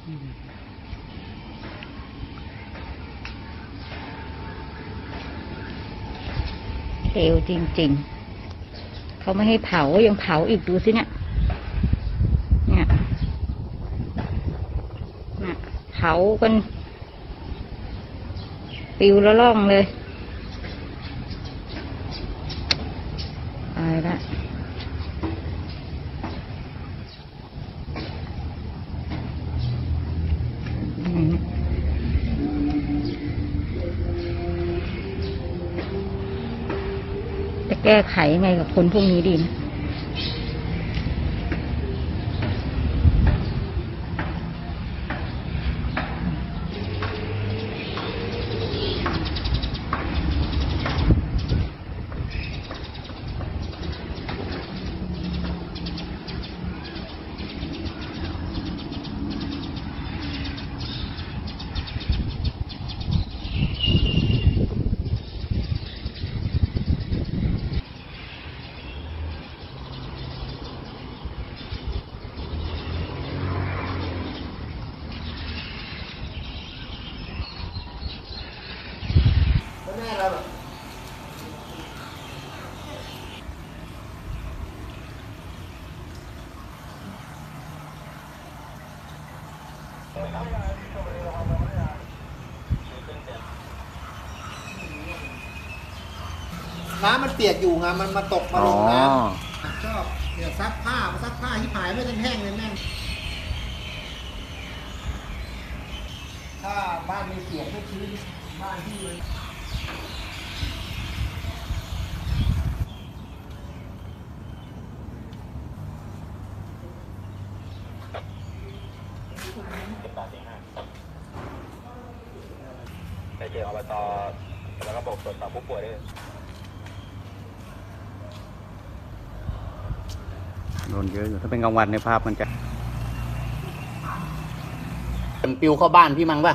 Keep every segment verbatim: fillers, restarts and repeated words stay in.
เลวจริงๆเขาไม่ให้เผายังเผาอีกดูสิเนี่ยเนี่ยเนี่ยเผากันปิวละล่องเลยตายละจะแก้ไขยังไงกับคนพวกนี้ดีนะน้ำมันเปียกอยู่ไงมันมาตกมาลงน้ำชอบเดี๋ยวซักผ้ามาซักผ้าที่หายไม่ทันแห้งเลยแม่งถ้าบ้านมีเปียกไม่ชื้นบ้านที่เลยไปเจออบตแล้วก็บอกตรวจสอบผู้ป่วยด้วยโดนเยอะอยู่ถ้าเป็นกลางวันในภาพมันจะมันปิวเข้าบ้านพี่มั้งป่ะ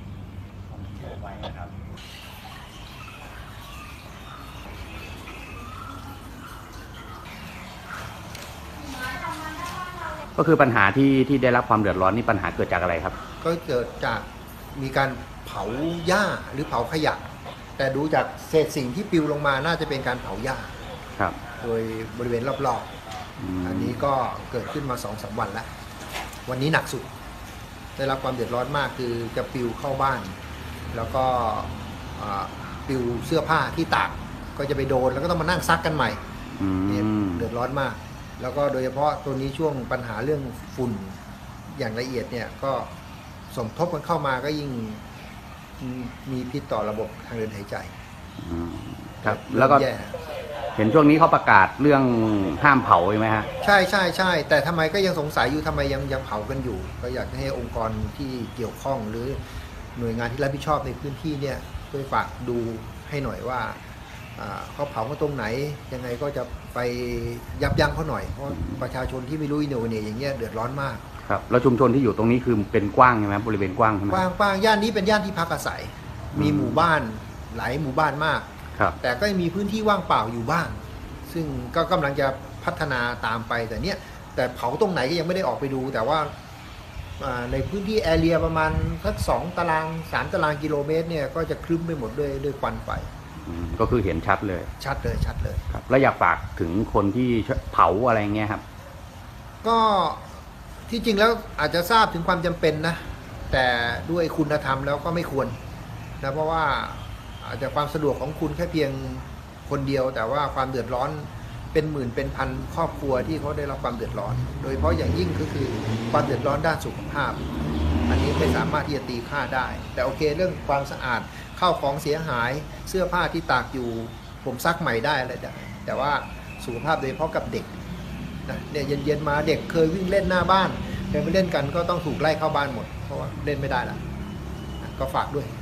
ก็คือปัญหาที่ที่ได้รับความเดือดร้อนนี่ปัญหาเกิดจากอะไรครับก็เกิดจากมีการเผาหญ้าหรือเผาขยะแต่ดูจากเศษสิ่งที่ปลิวลงมาน่าจะเป็นการเผาหญ้าครับโดยบริเวณรอบๆอันนี้ก็เกิดขึ้นมา สองสาม วันแล้ววันนี้หนักสุดได้รับความเดือดร้อนมากคือจะปลิวเข้าบ้านแล้วก็ปลิวเสื้อผ้าที่ตากก็จะไปโดนแล้วก็ต้องมานั่งซักกันใหม่เดือดร้อนมากแล้วก็โดยเฉพาะตัวนี้ช่วงปัญหาเรื่องฝุ่นอย่างละเอียดเนี่ยก็สมทบกันเข้ามาก็ยิ่งมีพิษต่อระบบทางเดินหายใจครับแล้วก็เห็นช่วงนี้เขาประกาศเรื่องห้ามเผาใช่ไหมฮะใช่ใช่ใช่แต่ทำไมก็ยังสงสัยอยู่ทำไมยังยังเผากันอยู่ก็อยากให้องค์กรที่เกี่ยวข้องหรือหน่วยงานที่รับผิดชอบในพื้นที่เนี่ยช่วยฝากดูให้หน่อยว่าเขาเผากันตรงไหนยังไงก็จะไปยับยั้งเขาหน่อยเพราะประชาชนที่ไม่รู้อินโนเวเนียอย่างเงี้ยเดือดร้อนมากครับแล้วชุมชนที่อยู่ตรงนี้คือเป็นกว้างใช่ไหมบริเวณกว้างใช่ไหมกว้างกว้างย่านนี้เป็นย่านที่พักอาศัยมีหมู่บ้านหลายหมู่บ้านมากแต่ก็มีพื้นที่ว่างเปล่าอยู่บ้างซึ่งก็กำลังจะพัฒนาตามไปแต่เนี้ยแต่เผาตรงไหนก็ยังไม่ได้ออกไปดูแต่ว่าในพื้นที่แอเรียประมาณสักสองตารางสามตารางกิโลเมตรเนี่ยก็จะคลึ้มไปหมดด้วยด้วยควันไฟก็คือเห็นชัดเลยชัดเลยชัดเลยครับแล้วอยากฝากถึงคนที่เผาอะไรเงี้ยครับก็ที่จริงแล้วอาจจะทราบถึงความจำเป็นนะแต่ด้วยคุณธรรมแล้วก็ไม่ควรนะเพราะว่าอาจจะความสะดวกของคุณแค่เพียงคนเดียวแต่ว่าความเดือดร้อนเป็นหมื่นเป็นพันครอบครัวที่เขาได้รับความเดือดร้อนโดยเฉพาะอย่างยิ่งก็คือความเดือดร้อนด้านสุขภาพอันนี้ไม่สามารถที่จะตีค่าได้แต่โอเคเรื่องความสะอาดข้าวของเสียหายเสื้อผ้าที่ตากอยู่ผมซักใหม่ได้อะไรได้แต่ว่าสุขภาพโดยเฉพาะกับเด็กนะเนี่ยเย็นๆมาเด็กเคยวิ่งเล่นหน้าบ้านเคยไปเล่นกันก็ต้องถูกไล่เข้าบ้านหมดเพราะว่าเล่นไม่ได้ละก็ฝากด้วย